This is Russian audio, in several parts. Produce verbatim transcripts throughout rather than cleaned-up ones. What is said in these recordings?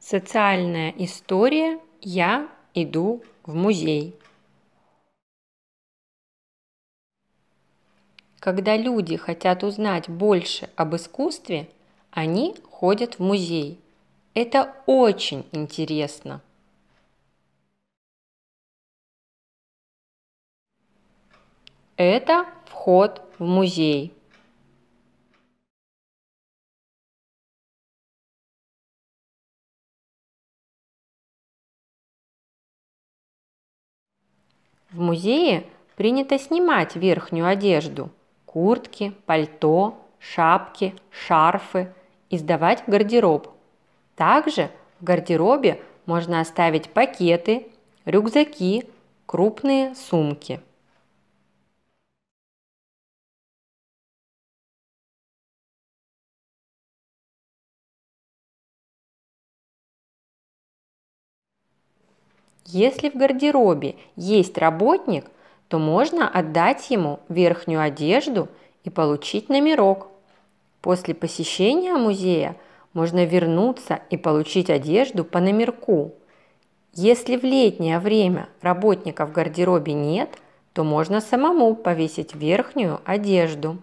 Социальная история «Я иду в музей». Когда люди хотят узнать больше об искусстве, они ходят в музей. Это очень интересно. Это вход в музей. В музее принято снимать верхнюю одежду – куртки, пальто, шапки, шарфы и сдавать в гардероб. Также в гардеробе можно оставить пакеты, рюкзаки, крупные сумки. Если в гардеробе есть работник, то можно отдать ему верхнюю одежду и получить номерок. После посещения музея можно вернуться и получить одежду по номерку. Если в летнее время работника в гардеробе нет, то можно самому повесить верхнюю одежду.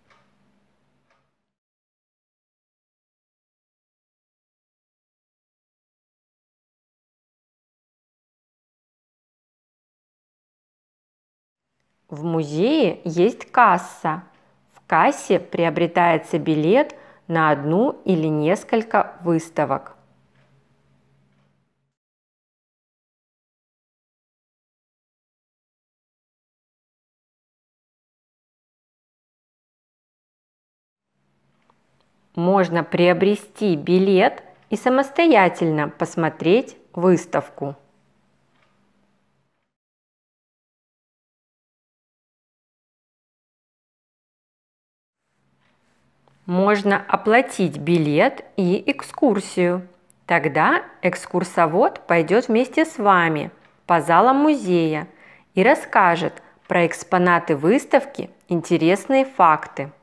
В музее есть касса. В кассе приобретается билет на одну или несколько выставок. Можно приобрести билет и самостоятельно посмотреть выставку. Можно оплатить билет и экскурсию. Тогда экскурсовод пойдет вместе с вами по залам музея и расскажет про экспонаты выставки, интересные факты.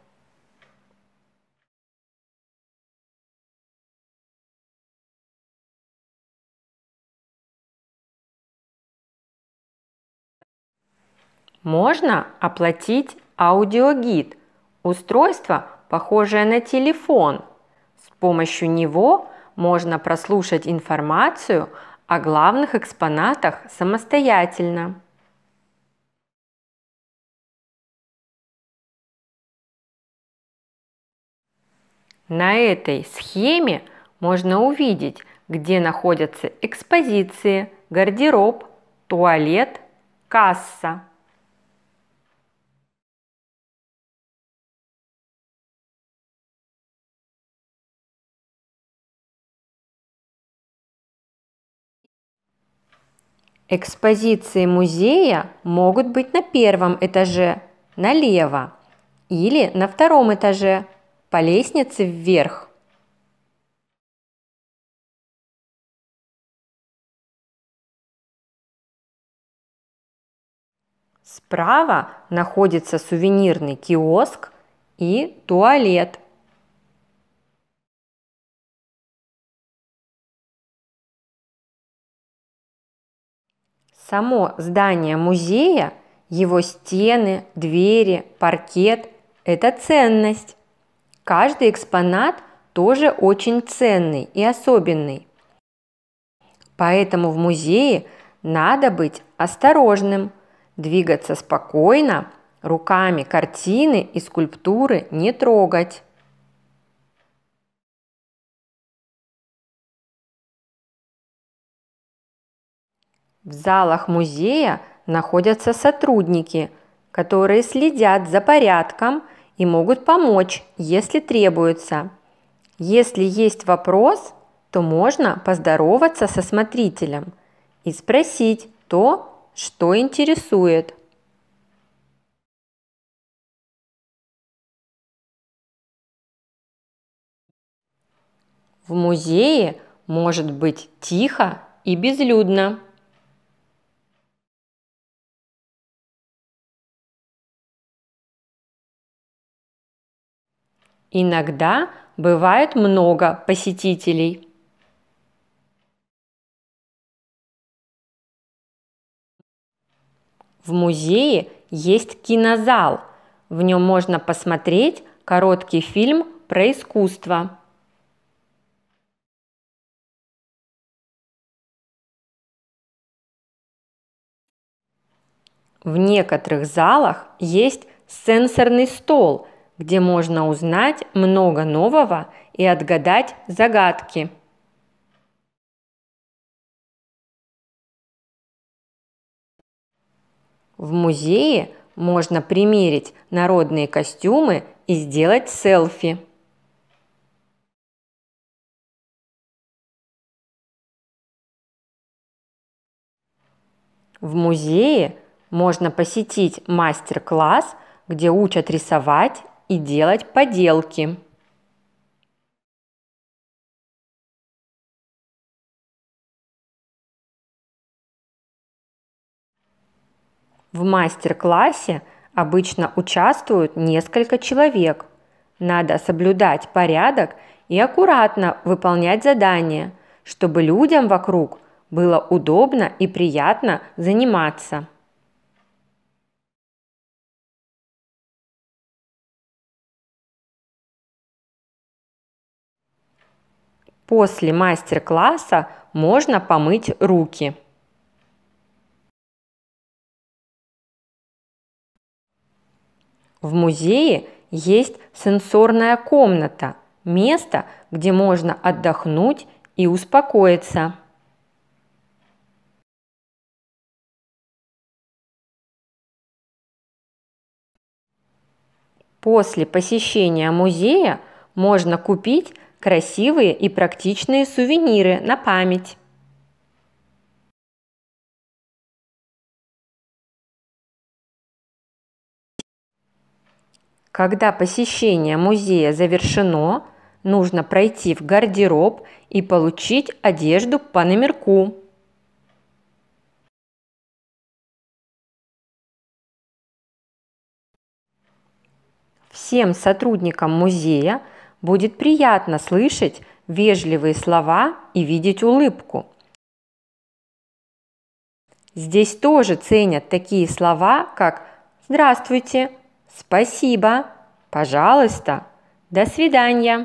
Можно оплатить аудиогид – устройство, похожее на телефон. С помощью него можно прослушать информацию о главных экспонатах самостоятельно. На этой схеме можно увидеть, где находятся экспозиции, гардероб, туалет, касса. Экспозиции музея могут быть на первом этаже, налево, или на втором этаже, по лестнице вверх. Справа находится сувенирный киоск и туалет. Само здание музея, его стены, двери, паркет – это ценность. Каждый экспонат тоже очень ценный и особенный. Поэтому в музее надо быть осторожным, двигаться спокойно, руками картины и скульптуры не трогать. В залах музея находятся сотрудники, которые следят за порядком и могут помочь, если требуется. Если есть вопрос, то можно поздороваться со смотрителем и спросить то, что интересует. В музее может быть тихо и безлюдно. Иногда бывает много посетителей. В музее есть кинозал. В нем можно посмотреть короткий фильм про искусство. В некоторых залах есть сенсорный стол, где можно узнать много нового и отгадать загадки. В музее можно примерить народные костюмы и сделать селфи. В музее можно посетить мастер-класс, где учат рисовать и делать поделки. В мастер-классе обычно участвуют несколько человек. Надо соблюдать порядок и аккуратно выполнять задания, чтобы людям вокруг было удобно и приятно заниматься. После мастер-класса можно помыть руки. В музее есть сенсорная комната, место, где можно отдохнуть и успокоиться. После посещения музея можно купить красивые и практичные сувениры на память. Когда посещение музея завершено, нужно пройти в гардероб и получить одежду по номерку. Всем сотрудникам музея будет приятно слышать вежливые слова и видеть улыбку. Здесь тоже ценят такие слова, как «Здравствуйте», «Спасибо», «Пожалуйста», «До свидания».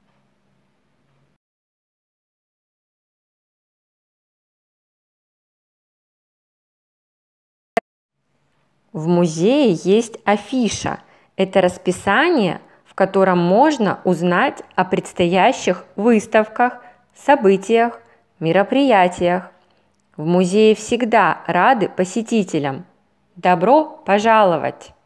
В музее есть афиша. Это расписание, в котором можно узнать о предстоящих выставках, событиях, мероприятиях. В музее всегда рады посетителям. Добро пожаловать!